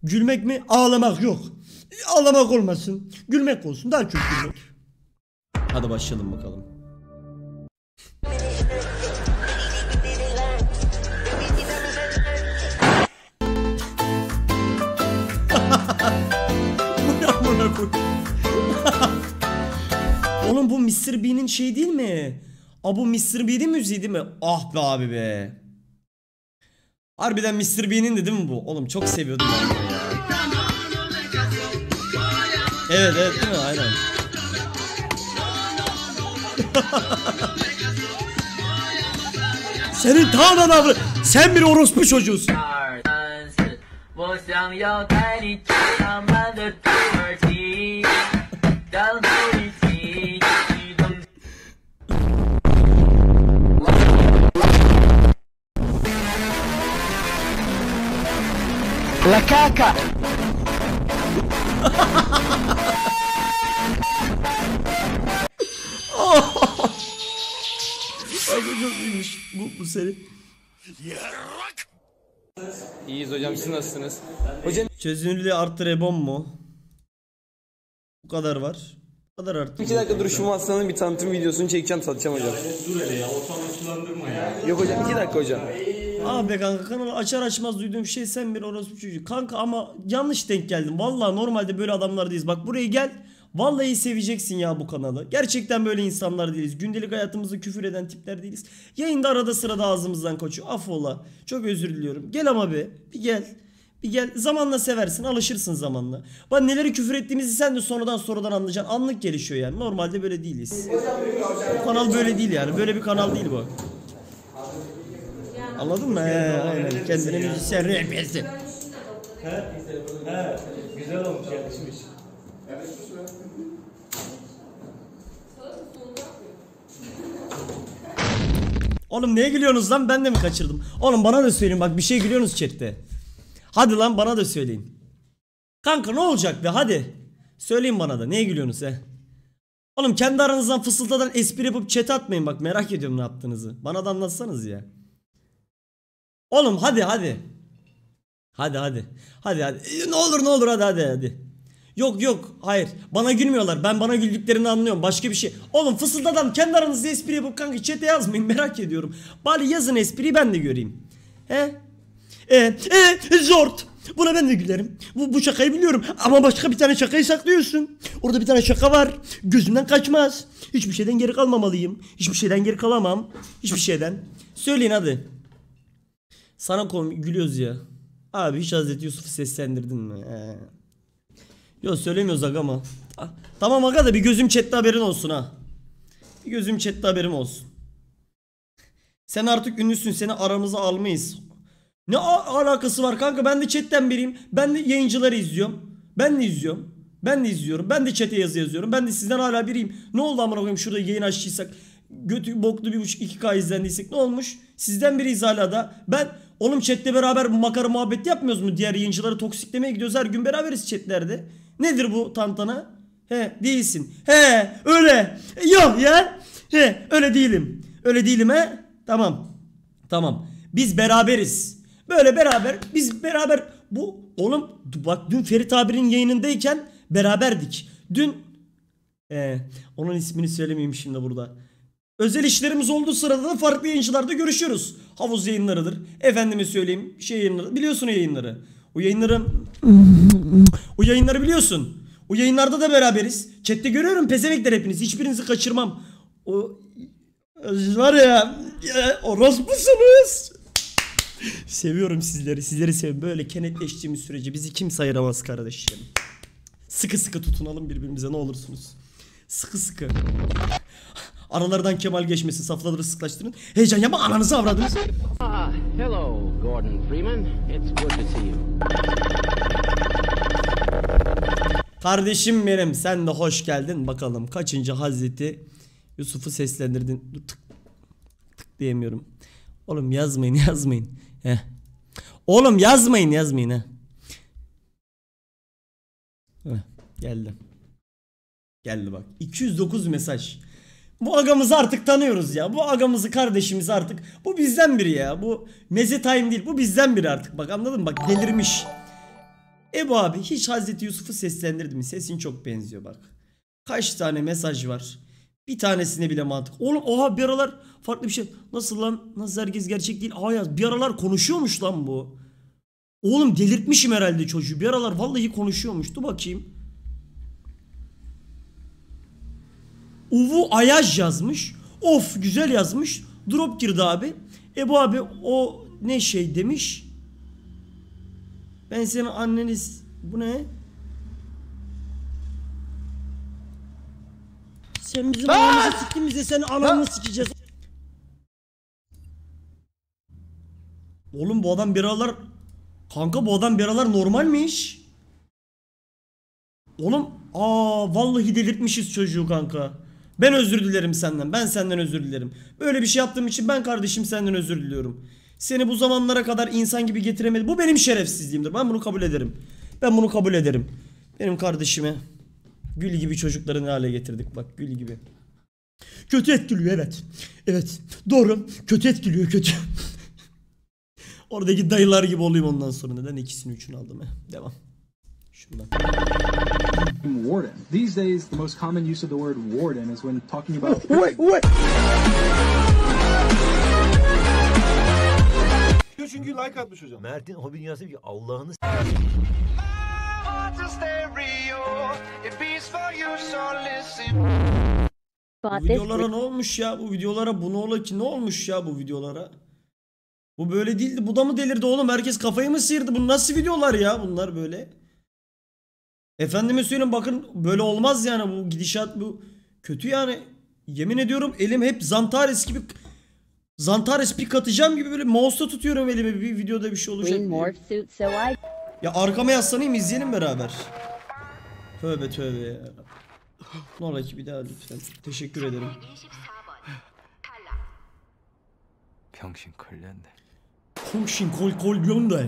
Gülmek mi? Ağlamak yok. Ağlamak olmasın. Gülmek olsun. Daha çok gülmek. Hadi başlayalım bakalım. Bu ne amına koyayım? Oğlum bu Mr. Bean'in şey değil mi? Bu Mr. Bean'in müziği değil mi? Ah be abi be. Harbiden Mr. Bean'in de değil mi bu? Oğlum çok seviyordum ben bunu ya. Evet evet değil mi? Aynen. Senin tamamen avı. Sen bir orospu çocuğusun. La caca. Abi çok iyiymiş. Bu senin. İyiyiz hocam, siz nasılsınız? Hocam Çözünürlüğü artı rebon mu? Bu kadar var. Bu kadar artı. 2 dakika duruşumu aslanın bir tanıtım videosunu çekeceğim, satacağım hocam. Dur hele ya, ortamı sulandırma ya. Yok hocam, 2 dakika hocam. Abi kanka kanalı açar açmaz duyduğum şey sen bir orospu çocuğu. Kanka ama yanlış denk geldim. Vallahi normalde böyle adamlar değiliz. Bak buraya gel. Vallahi seveceksin ya bu kanalı. Gerçekten böyle insanlar değiliz. Gündelik hayatımızda küfür eden tipler değiliz. Yayında arada sırada ağzımızdan kaçıyor. Affola. Çok özür diliyorum. Gel ama be. Bir gel. Bir gel. Zamanla seversin. Alışırsın zamanla. Bak neleri küfür ettiğimizi sen de sonradan anlayacaksın. Anlık gelişiyor yani. Normalde böyle değiliz. Bu kanal böyle değil yani. Böyle bir kanal değil bu. Anladın mı? Aynen. Kendine müzisyen rapesi. He, güzel olmuş, yakışmış. Oğlum neye gülüyorsunuz lan? Ben de mi kaçırdım? Oğlum bana da söyleyin bak, bir şey gülüyorsunuz chatte. Hadi lan bana da söyleyin. Kanka ne olacak be, hadi. Söyleyin bana da, neye gülüyorsunuz he? Oğlum kendi aranızdan fısıldadan espri yapıp chat atmayın, bak merak ediyorum ne yaptığınızı. Bana da anlatsanız ya. Oğlum hadi. Hadi. Ne olur hadi. Yok hayır. Bana gülmüyorlar. Ben bana güldüklerini anlıyorum. Başka bir şey. Oğlum fısıldadan kendi aranızda espri yapıp kanka chat'e yazmayın, merak ediyorum. Bari yazın espriyi ben de göreyim. He? Zort. Buna ben de gülerim. Bu şakayı biliyorum. Ama başka bir tane şakayı saklıyorsun. Orada bir tane şaka var. Gözümden kaçmaz. Hiçbir şeyden geri kalmamalıyım. Hiçbir şeyden geri kalamam. Hiçbir şeyden. Söyleyin hadi. Sana gülüyoruz ya. Abi hiç Hazreti Yusuf'u seslendirdin mi? Yok söylemiyoruz aga ama. Tamam aga da bir gözüm chatte haberin olsun ha. Bir gözüm chatte haberim olsun. Sen artık ünlüsün, seni aramıza almayız. Ne alakası var kanka, ben de chatten biriyim. Ben de yayıncıları izliyorum. Ben de izliyorum. Ben de chat'e yazı yazıyorum. Ben de sizden hala biriyim. Ne oldu amına koyayım, şurada yayın açtıysak. Götü boklu 1,5-2K izlendiysek ne olmuş? Sizden biriyiz hala da. Oğlum chatte beraber bu makara muhabbeti yapmıyoruz mu? Diğer yayıncıları toksiklemeye gidiyoruz. Her gün beraberiz chatlerde. Nedir bu tantana? Değilsin. Öyle. Yok ya. Öyle değilim. Öyle değilim he. Tamam. Biz beraberiz. Böyle beraber. Biz beraber. Oğlum bak dün Ferit abinin yayınındayken beraberdik. Dün onun ismini söylemeyeyim şimdi burada. Özel işlerimiz olduğu sırada da farklı yayıncılarda görüşüyoruz. Havuz yayınlarıdır. Efendime söyleyeyim yayınları. Biliyorsun o yayınları. O yayınları biliyorsun. O yayınlarda da beraberiz. Chatte görüyorum pezemekler hepiniz. Hiçbirinizi kaçırmam. Var ya orospusunuz. Seviyorum sizleri. Sizleri seviyorum. Böyle kenetleştiğimiz sürece bizi kimse ayıramaz kardeşim. Sıkı tutunalım birbirimize ne olursunuz. Sıkı. Aralardan Kemal geçmesin, safları sıklaştırın. Heyecan yapma, ananızı avradınız. Hello Gordon Freeman. It's good to see you. Kardeşim benim, sen de hoş geldin. Bakalım kaçıncı Hazreti Yusuf'u seslendirdin. Tık diyemiyorum. Oğlum yazmayın. Oğlum yazmayın he. Geldi bak. 209 mesaj. Bu agamızı artık tanıyoruz ya. Bu agamızı, kardeşimizi artık. Bu bizden biri ya. Bu meze time değil. Bu bizden biri artık. Bak anladın mı? Bak delirmiş. Ebu abi hiç Hazreti Yusuf'u seslendirdi mi? Sesin çok benziyor bak. Kaç tane mesaj var. Bir tanesine bile mantık. Oğlum oha bir aralar farklı bir şey. Nasıl lan? Nasıl herkes gerçek değil? Aa ya bir aralar konuşuyormuş lan bu. Oğlum delirtmişim herhalde çocuğu. Bir aralar vallahi konuşuyormuş. Dur bakayım. Uvu Ayaj yazmış. Of güzel yazmış. Drop girdi abi. Ebu abi o ne şey demiş. Ben senin anneniz... Bu ne? Sen bizim anamızı siktin bize senin ananı sikeceğiz. Oğlum bu adam bir aralar... Kanka bu adam bir aralar normalmiş. Oğlum vallahi delirtmişiz çocuğu kanka. Ben özür dilerim senden. Ben senden özür dilerim. Böyle bir şey yaptığım için ben kardeşim senden özür diliyorum. Seni bu zamanlara kadar insan gibi getiremedim. Bu benim şerefsizliğimdir. Ben bunu kabul ederim. Ben bunu kabul ederim. Benim kardeşime gül gibi çocukları ne hale getirdik bak gül gibi. Kötü etkiliyor evet. Evet doğru. Kötü etkiliyor kötü. Oradaki dayılar gibi olayım ondan sonra. Neden ikisini üçünü aldım Devam. Şundan. Warden. These days, the most common use of the word warden is when talking about. Çünkü like atmış hocam. Mert'in hobi dünyası ki Allah'ını Bu videolara ne olmuş ya? Bu videolara bu ne ola ki? Ne olmuş ya bu videolara? Bu böyle değildi. Bu da mı delirdi oğlum? Herkes kafayı mı sıyırdı? Bu nasıl videolar ya bunlar böyle? Efendime söyleyeyim bakın böyle olmaz yani bu gidişat bu kötü yani. Yemin ediyorum elim hep Zantares gibi Zantares pik atacağım gibi böyle mouse'da tutuyorum elimi bir videoda bir şey olacak diye. Ya arkama yaslanayım izleyelim beraber. Tövbe tövbe ya. Ne ola ki bir daha lütfen. Teşekkür ederim. 병신 걸렸네. Komşin kolbyonda.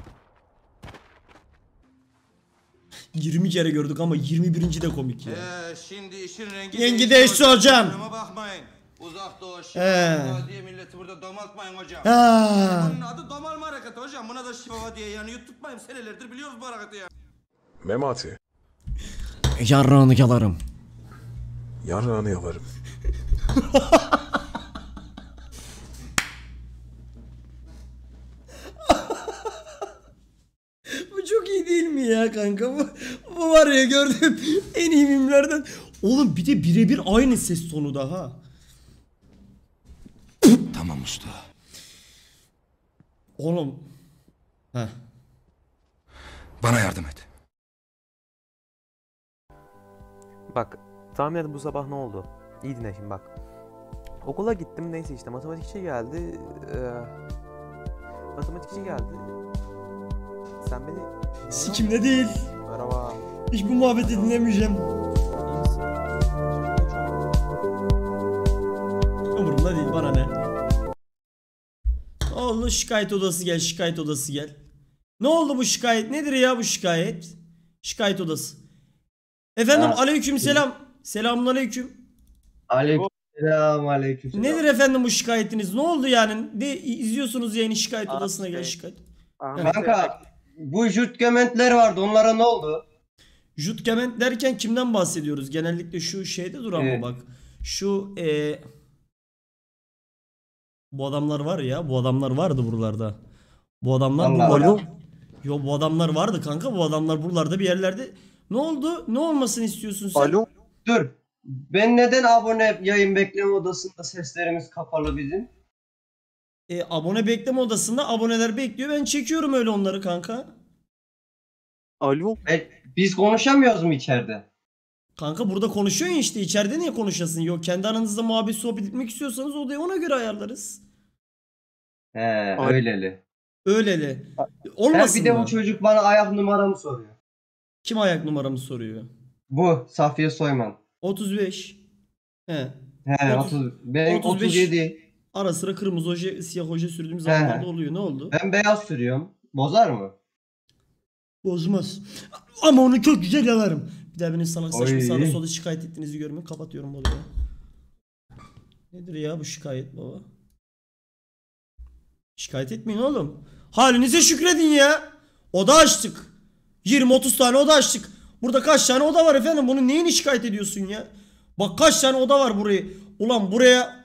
20 kere gördük ama 21. de komik ya. Şimdi işin rengi Yengi değişti hocam. Bakmayın. Uzak doğu diye milleti burada domaltmayın hocam. Bunun adı domalma hareketi hocam. Buna da şifa diye yani tutmayın. Senelerdir biliyoruz bu hareketi ya. Memati, Yarrağını yalarım. yarrağını yalarım. Bu çok iyi değil mi ya kanka? Bu var ya gördüğüm en iyi mimlerden. Oğlum bir de birebir aynı ses tonu da ha. Tamam usta. Oğlum. Heh. Bana yardım et. Bak tahmin edin bu sabah ne oldu? İyi dinle şimdi bak. Okula gittim neyse işte matematikçi geldi. Matematikçi geldi. Sen beni... Sikimde değil. Merhaba. Hiç bu muhabbeti dinlemeyeceğim. Umurumda değil bana ne. Ne oldu şikayet odası gel şikayet odası gel. Ne oldu bu şikayet nedir ya bu şikayet? Şikayet odası. Efendim aleyküm selam. Selamun aleyküm. Aleykümselam, aleykümselam. Nedir efendim bu şikayetiniz? Ne oldu yani? Ne izliyorsunuz yayını şikayet odasına gel şikayet. Kanka bu jutgementler vardı onlara ne oldu? Jutgement derken kimden bahsediyoruz? Genellikle şu şeyde duran mı bak. Şu bu adamlar var ya. Bu adamlar vardı buralarda. Bu adamlar buralarda. Yo bu adamlar vardı kanka. Bu adamlar buralarda bir yerlerde. Ne oldu? Ne olmasını istiyorsun sen? Alo. Dur. Ben neden abone yayın bekleme odasında seslerimiz kapalı bizim? Abone bekleme odasında aboneler bekliyor. Ben çekiyorum öyle onları kanka. Alo. Biz konuşamıyoruz mu içeride? Kanka burada konuşuyorsun ya işte. İçeride niye konuşasın? Yok kendi aranızda muhabbet sohbet etmek istiyorsanız odayı ona göre ayarlarız. He öyleli. Öyleli. Olmasın Bir de mı? bu çocuk bana ayak numaramı soruyor. Kim ayak numaramı soruyor? Bu Safiye Soyman. 35. He. He 30, ben 35. 37. Ara sıra kırmızı oje, siyah oje sürdüğüm zamanlarda oluyor. Ne oldu? Ben beyaz sürüyorum. Bozar mı? Bozmaz. Ama onu çok güzel yalarım. Bir daha beni salak saçma Oy. sağda solda şikayet ettiğinizi görmeyin. Kapatıyorum olayı. Nedir ya bu şikayet baba? Şikayet etmeyin oğlum. Halinize şükredin ya. Oda açtık. 20-30 tane oda açtık. Burada kaç tane oda var efendim? Bunun neyini şikayet ediyorsun ya? Bak kaç tane oda var burayı. Ulan buraya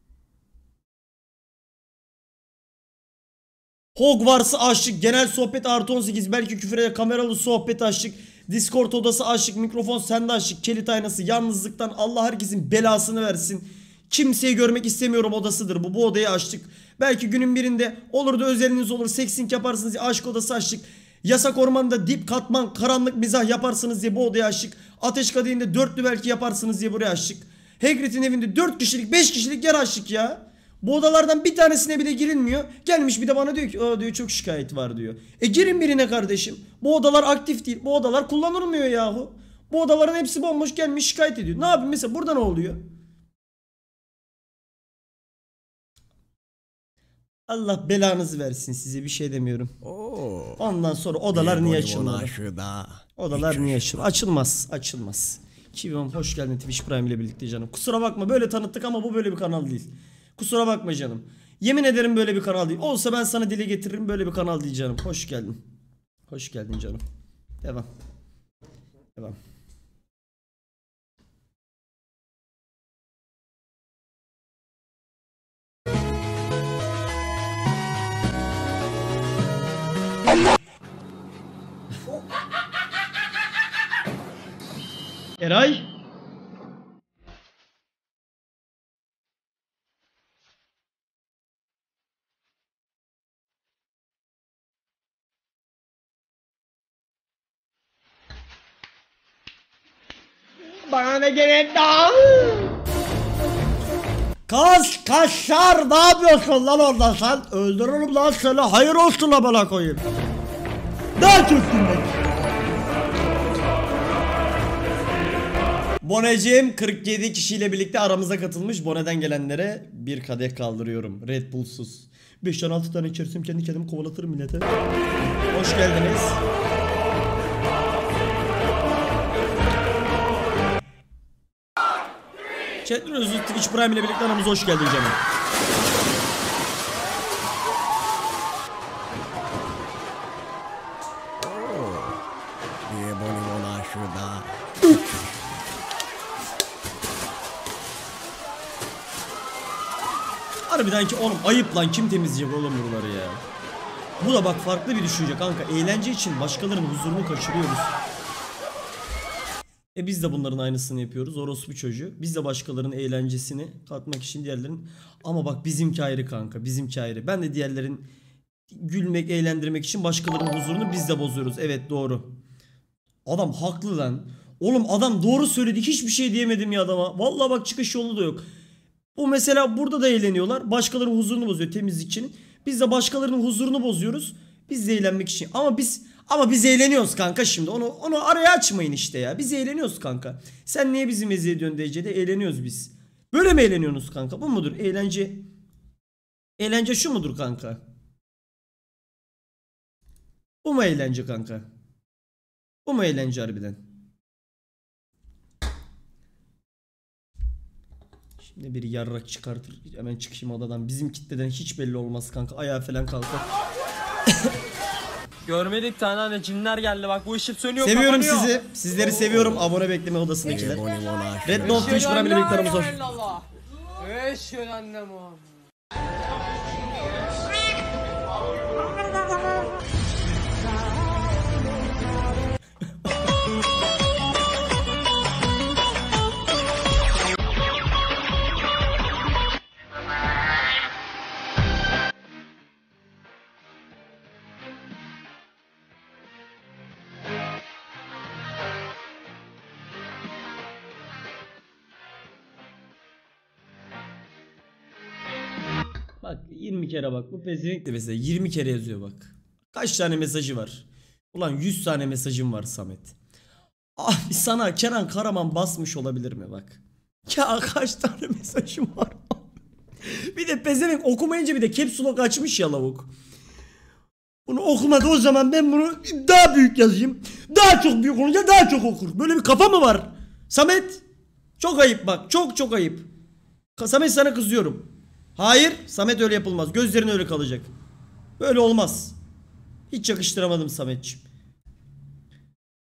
Hogwarts'ı açtık. Genel sohbet +18. Belki küfüre kameralı sohbet açtık. Discord odası açtık. Mikrofon sende açtık. Kilit aynası. Yalnızlıktan Allah herkesin belasını versin. Kimseyi görmek istemiyorum odasıdır. Bu odayı açtık. Belki günün birinde olur da özeliniz olur. Seksink yaparsınız diye aşk odası açtık. Yasak ormanda dip katman karanlık mizah yaparsınız diye bu odayı açtık. Ateş Kadehi'nde 4'lü belki yaparsınız diye buraya açtık. Hagrid'in evinde 4 kişilik 5 kişilik yer açtık ya. Bu odalardan bir tanesine bile girilmiyor. Gelmiş bir de bana diyor ki diyor çok şikayet var diyor. Girin birine kardeşim. Bu odalar aktif değil. Bu odalar kullanılmıyor yahu. Bu odaların hepsi bomboş, gelmiş şikayet ediyor. Ne yapayım mesela, burada ne oluyor? Allah belanızı versin, size bir şey demiyorum. Ondan sonra odalar niye açılmadı? Odalar niye açılmadı? Açılmaz. Kivim hoş geldin Twitch Prime ile birlikte canım. Kusura bakma böyle tanıttık ama bu böyle bir kanal değil. Kusura bakma canım. Yemin ederim böyle bir kanal değil. Olsa ben sana dile getiririm, böyle bir kanal değil canım. Hoş geldin. Hoş geldin canım. Devam. Eray? Bana ne gerek daha? Kaşar ne yapıyorsun lan orada sen? Öldürürüm lan seni, hayır olsun la bana koyayım. Daha çok dinle. Boneciğim 47 kişiyle birlikte aramıza katılmış. Bone'den gelenlere bir kadeh kaldırıyorum. Red Bull'suz. 5-6 tane içersem kendi kendimi kovalatırım millete. Hoş geldiniz. Chat'in özü Twitch Prime ile birlikte aramıza hoş geldin canım. Harbiden ki oğlum ayıp lan, kim temizleyecek oğlum buraları ya. Bu da bak farklı bir düşünce kanka. Eğlence için başkalarının huzurunu kaçırıyoruz. Biz de bunların aynısını yapıyoruz. Orospu çocuğu. Biz de başkalarının eğlencesini katmak için diğerlerin. Ama bak bizimki ayrı kanka. Bizimki ayrı. Ben de diğerlerin gülmek, eğlendirmek için başkalarının huzurunu biz de bozuyoruz. Evet doğru. Adam haklı lan. Oğlum adam doğru söyledi. Hiçbir şey diyemedim ya adama. Vallahi bak çıkış yolu da yok. Bu mesela burada da eğleniyorlar. Başkalarının huzurunu bozuyor temizlikçinin. Biz de başkalarının huzurunu bozuyoruz. Biz de eğlenmek için. Ama biz eğleniyoruz kanka şimdi. Onu araya açmayın işte ya. Biz eğleniyoruz kanka. Sen niye bizi meze ediyorsun DC'de? Eğleniyoruz biz. Böyle mi eğleniyorsunuz kanka? Bu mudur? Eğlence şu mudur kanka? Bu mu eğlence kanka? Bu mu eğlence harbiden? Şimdi biri yarrak çıkartır. Hemen çıkışım odadan. Bizim kitleden hiç belli olmaz kanka. Ayağa falan kalkar. Görmedik tane hani cinler geldi bak, bu ışık sönüyor. Seviyorum kapanıyor. sizi. Sizleri seviyorum. Abone bekleme odasındakiler. Red Note Twitch Prime ile birlikte aramızda hoş. Bak 20 kere bak, bu pezevenk de mesela 20 kere yazıyor bak. Kaç tane mesajı var? Ulan 100 tane mesajım var Samet. Abi sana Kenan Karaman basmış olabilir mi bak? Ya kaç tane mesajım var? Bir de pezevenk okumayınca bir de caps lock açmış ya lavuk. Bunu okumadı, o zaman ben bunu daha büyük yazayım. Daha çok büyük olunca daha çok okur. Böyle bir kafa mı var? Samet çok ayıp bak, çok ayıp. Samet sana kızıyorum. Hayır Samet, öyle yapılmaz. Gözlerin öyle kalacak. Böyle olmaz. Hiç yakıştıramadım Sametciğim.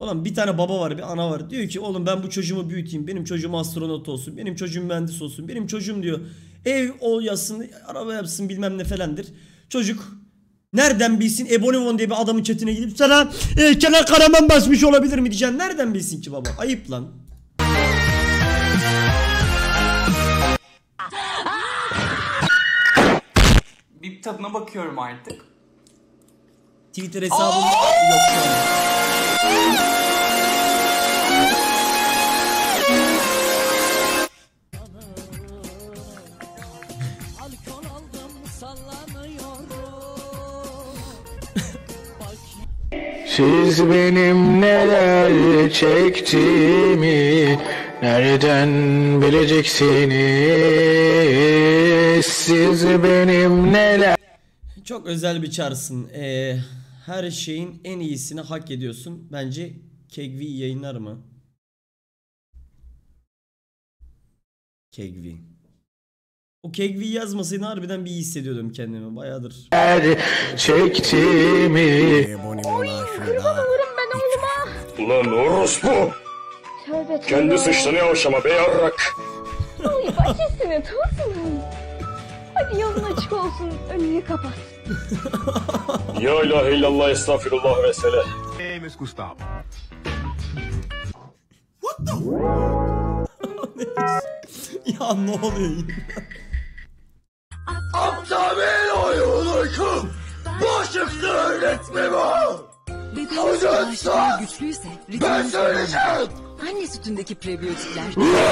Oğlum bir tane baba var, bir ana var. Diyor ki oğlum ben bu çocuğumu büyüteyim. Benim çocuğum astronot olsun. Benim çocuğum mühendis olsun. Benim çocuğum diyor ev yapsın, araba yapsın bilmem ne falandır. Çocuk nereden bilsin Ebonimon diye bir adamın chatine gidip sana Kenan Karaman basmış olabilir mi diyeceksin. Nereden bilsin ki baba? Ayıp lan. Bir tadına bakıyorum artık. Twitter hesabım yok şu an. Siz benim neler çektiğimi nereden bileceksiniz? Siz benim neler... Çok özel bir çarsın. Her şeyin en iyisini hak ediyorsun. Bence Kegvi yayınlar mı? Kegvi. O Kegvi yazmasaydı harbiden bir iyi hissediyordum kendimi. Bayağıdır. Çektiğimi... Kurban olurum ben oğluma. Ulan orospu! Tövbe tövbe. Kendi sıçtığını yavaşlama be yarrak! Ay başısını tutsun. Hadi yolun açık olsun. Önünü kapat. Ya ilahe illallah estağfirullah ve sele. Miss Gustavo. What the? Ya ne oluyor yine? Aptal oyunuykum! Başıklı öğretmem o! Hocam güçlüyse ben söyleyeceğim! anne sütündeki prebiyotikler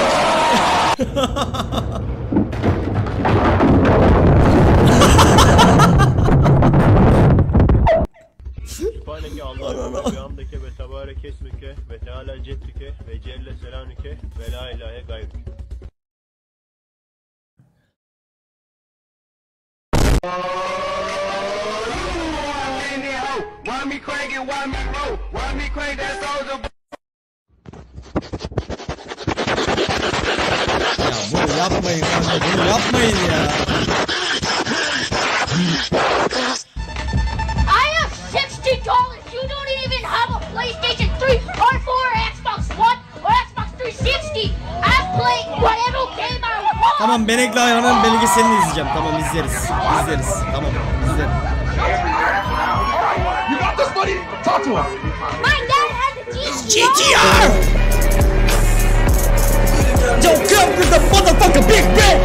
Sübhaneke Allah'ım ve bihamdike ve tebarek esmike ve teala ceddike ve celle selamike ve la ilahe gayrike. Ya bunu yapmayın kanka, bunu yapmayın ya. I am $60. You don't even have a PlayStation 3 or 4 or Xbox One or Xbox 360. I'm playing whatever game I want. Tamam, Benekli Ayhan'ın belgeselini izleyeceğim. Tamam, izleriz. İzleriz. Tamam, izlerim. You got this buddy? Talk to him! My dad has a GTR. GTR! Yo, come with the motherfucker big bang!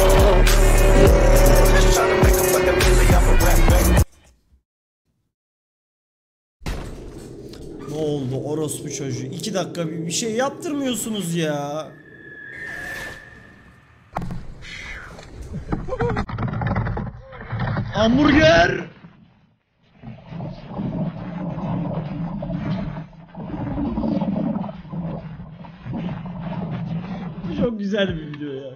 Ne oldu orospu çocuğu? 2 dakika bir şey yaptırmıyorsunuz ya. Hamburger! Bu çok güzel bir video ya.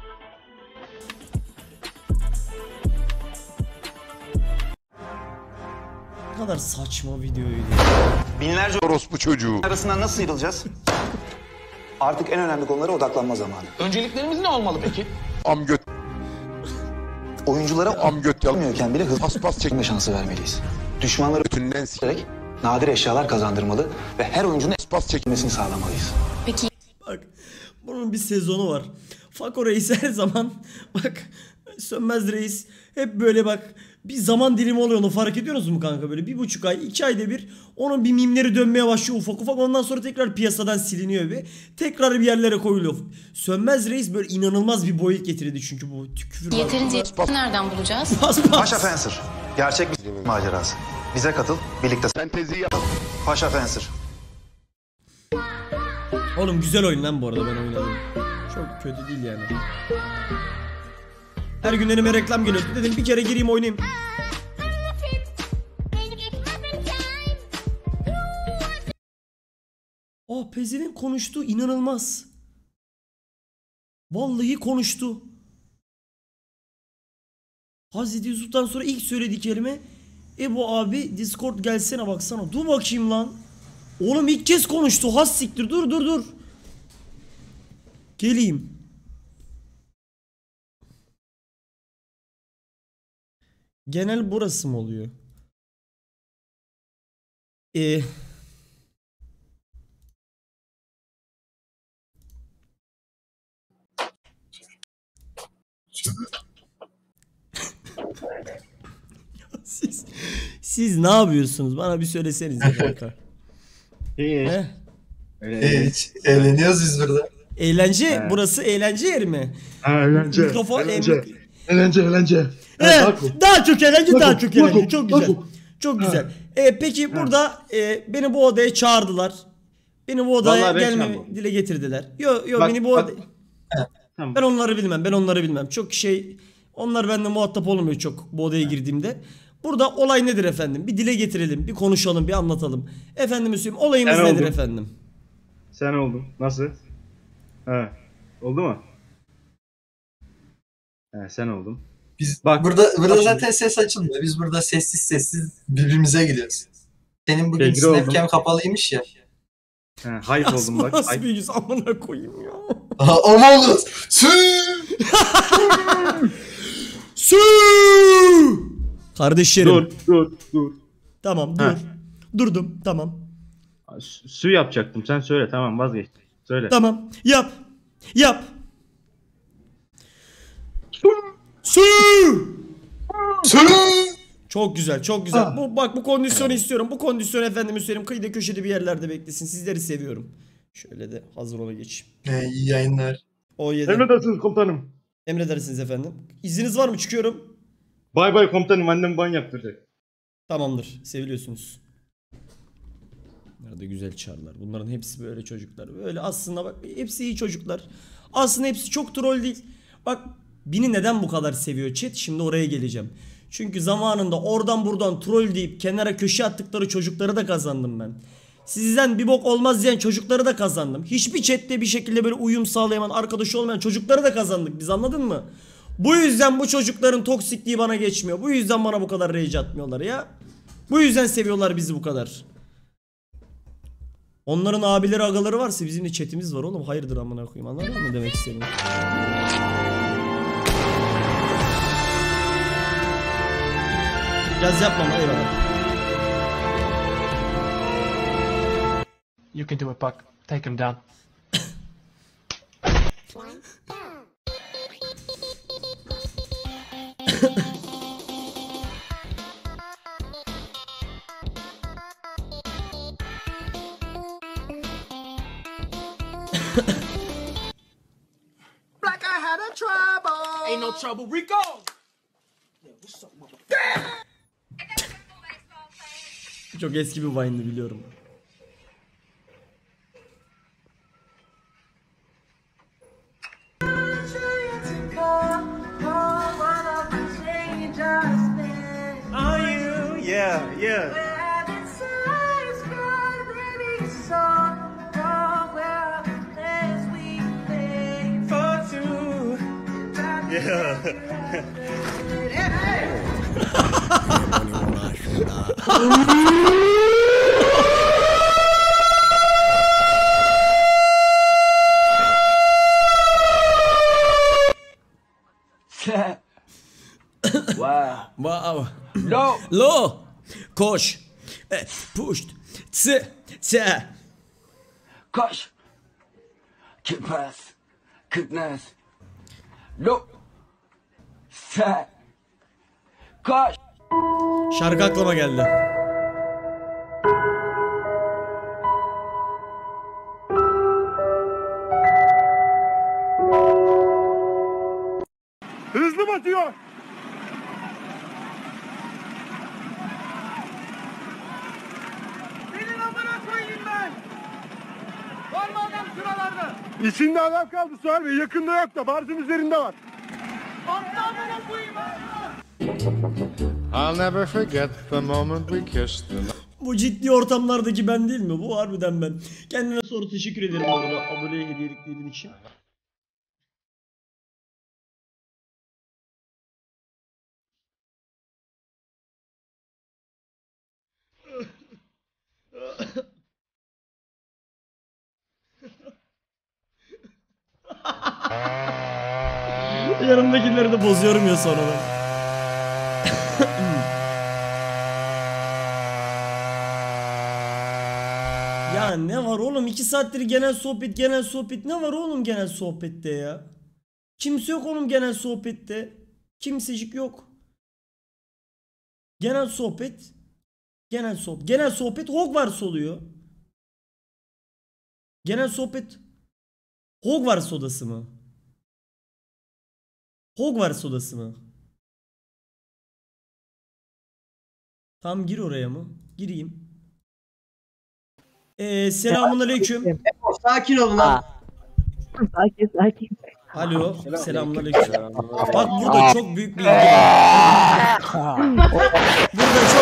Ne kadar saçma videoydu. Binlerce orospu çocuğu arasından nasıl sıyrılacağız? Artık en önemli konulara odaklanma zamanı. Önceliklerimiz ne olmalı peki? Amgöt. Oyunculara amgöt yapmıyorken bile hız pas çekme şansı vermeliyiz. Düşmanları bütünden silerek nadir eşyalar kazandırmalı ve her oyuncunun pas çekmesini sağlamalıyız. Peki. Bak bunun bir sezonu var. Fako Reis her zaman bak Sönmez Reis hep böyle bak bir zaman dilimi oluyor, onu fark ediyorsunuz mu kanka, böyle 1,5 ay 2 ayda bir onun bir mimleri dönmeye başlıyor ufak ufak, ondan sonra tekrar piyasadan siliniyor ve tekrar bir yerlere koyuluyor. Sönmez Reis böyle inanılmaz bir boyut getirdi çünkü bu küfür. Yeterince nereden bulacağız? Paşa Fencer. Gerçek bir macerası. Bize katıl, birlikte sentezi yapalım. Paşa Fencer. Oğlum güzel oyun lan bu arada, ben oynadım. Çok kötü değil yani. Her gün önüme reklam geliyor. Dedim bir kere gireyim oynayayım. Oh, Pezin'in konuştuğu inanılmaz. Vallahi konuştu. Hazreti Yusuf'tan sonra ilk söylediği kelime Ebu abi Discord gelsene baksana. Dur bakayım lan. Oğlum ilk kez konuştu. Has siktir. Dur. Geleyim. Genel burası mı oluyor? Siz ne yapıyorsunuz? Bana bir söylesenize kanka. Hiç. Hiç. Eğleniyoruz biz burada. Eğlence, burası eğlence yeri mi? Eğlence. Mikrofon, Eğlence. Daha çok eğlence, daha çok eğlence. Çok güzel. Çok güzel. Peki burada beni bu odaya çağırdılar. Beni bu odaya gelmemi dile getirdiler. Yo beni bu odaya... Ben onları bilmem. Çok onlar bende muhatap olmuyor çok bu odaya girdiğimde. Burada olay nedir efendim? Bir dile getirelim, bir konuşalım, bir anlatalım. Efendim söyleyeyim, olayımız nedir efendim? Sen oldun. Nasıl? He. Oldu mu? He, sen oldun. Biz burada zaten ses açılmıyor. Biz burada sessiz birbirimize gidiyoruz. Senin bugün Snapcam kapalıymış ya. He, hype oldum bak. Nasıl bir yüz amına koyayım ya. Aman olsun. Kardeşlerim. Dur. Tamam dur. Durdum tamam. Su yapacaktım. Sen söyle tamam vazgeçtim. Söyle. Tamam. Yap. Su. Çok güzel. Bu kondisyonu istiyorum. Bu kondisyon efendime söyleyeyim kıyıda köşede bir yerlerde beklesin. Sizleri seviyorum. Şöyle de hazır ola geçeyim. İyi yayınlar. Emredersiniz komutanım. Emredersiniz efendim. İzniniz var mı? Çıkıyorum. Bay komutanım, annem ban yaptıracak. Tamamdır. Seviliyorsunuz. Nerede güzel çarlar. Bunların hepsi böyle çocuklar. Böyle aslında bak hepsi iyi çocuklar. Aslında hepsi çok troll değil. Bak beni neden bu kadar seviyor chat? Şimdi oraya geleceğim. Çünkü zamanında oradan buradan troll deyip kenara köşe attıkları çocukları da kazandım ben. Sizden bir bok olmaz diyen çocukları da kazandım. Hiçbir chatte bir şekilde böyle uyum sağlayamayan, arkadaşı olmayan çocukları da kazandık biz, anladın mı? Bu yüzden bu çocukların toksikliği bana geçmiyor. Bu yüzden bana bu kadar rage atmıyorlar ya. Bu yüzden seviyorlar bizi bu kadar. Onların abileri agaları varsa bizim de chatimiz var oğlum. Hayırdır amına koyayım, anladın mı demek istedim? Yaz yapmam, eyvallah. You can do it, Buck. Take him down. Black, I had a trouble. Ain't no trouble, Rico. Yeah, what's up, mama? Çok eski bir Vine'dı biliyorum. Yeah. Wow. Low. Koş. Pushed. Tse. Koş. Kipaz. Kıknaz. Low. Se. Koş. Şarkı aklıma geldi. Hızlı batıyor. Senin amına koyayım ben. Var mı adam şuralarda? İçinde adam kaldı Suhal Bey. Yakında yok da barzın üzerinde var. Atla amına koyayım ben. I'll never forget the moment we kissed. Bu ciddi ortamlardaki ben değil mi? Bu harbiden ben. Kendine sonra teşekkür ederim bu arada aboneye hediyeliklerin için. Yanımdakileri de bozuyorum ya sonra ben. Ya ne var oğlum, 2 saattir genel sohbet ne var oğlum genel sohbette ya? Kimse yok oğlum genel sohbette. Kimsecik yok. Genel sohbet. Genel sohbet Hogwarts oluyor. Genel sohbet Hogwarts odası mı? Hogwarts odası mı? Tam gir oraya mı? Gireyim. Selamünaleyküm. Sakin olun ha. Sakin. Alo. Selamünaleyküm. Bak burada çok büyük bir ilgi var. Burada çok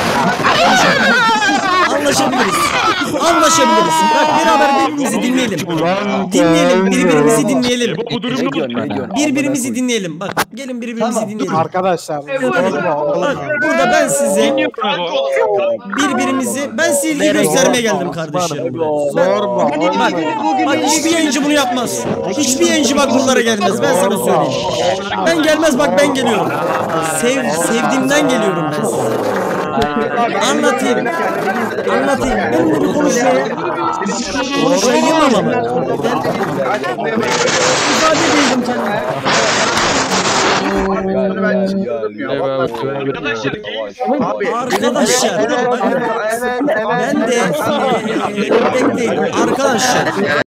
anlaşabiliriz. Bak beraber birbirimizi dinleyelim. Birbirimizi dinleyelim. Birbirimizi dinleyelim. Bak gelin birbirimizi dinleyelim. Arkadaşlar. Bak burada ben size ben size ilgi göstermeye geldim kardeşlerim. Bak hiçbir yayıncı bunu yapmaz. Hiçbir yayıncı bak buralara gelmez. Ben sana söyleyeyim. Ben gelmez bak ben geliyorum. Sevdiğimden geliyorum ben size. Anlatayım. Benimle bir konuşmaya girmem ama. Ben ifade edeyim kendime. Arkadaşlar ben de bekleyin arkadaşlar.